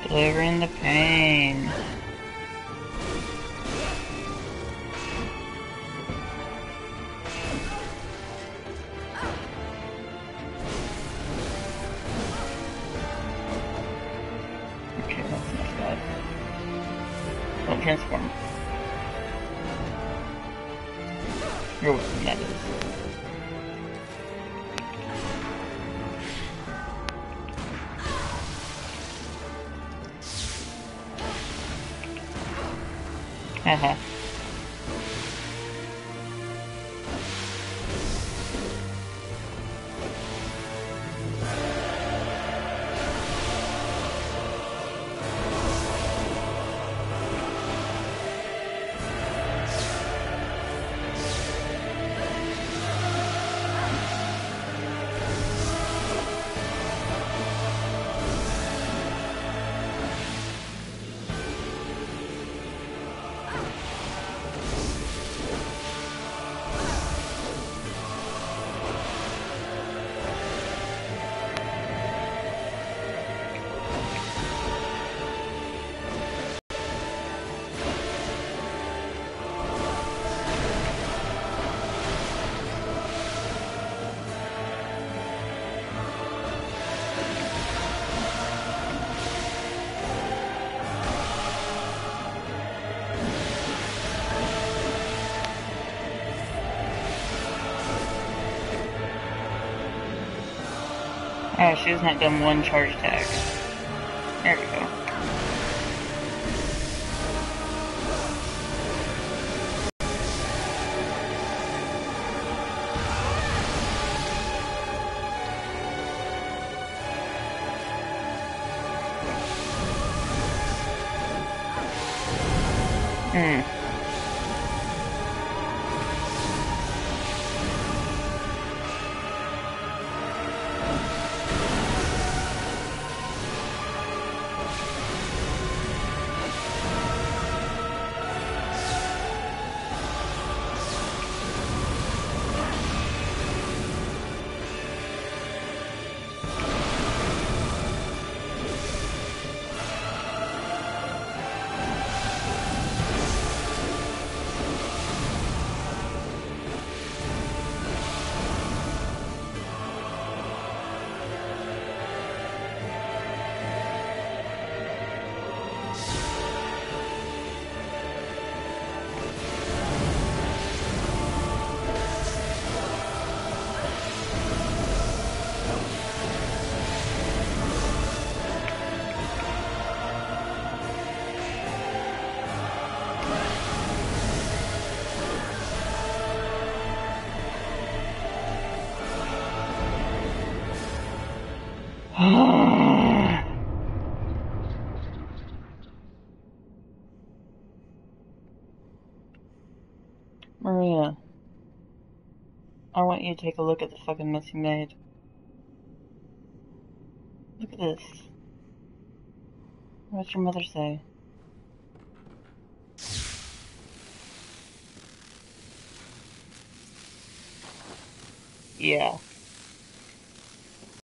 Delivering the pain. Okay, that's not bad. Don't transform. You're welcome, that is. Haha. Oh, she has not done one charge attack. There we go. Maria, I want you to take a look at the fucking mess you made. Look at this. What's your mother say? Yeah.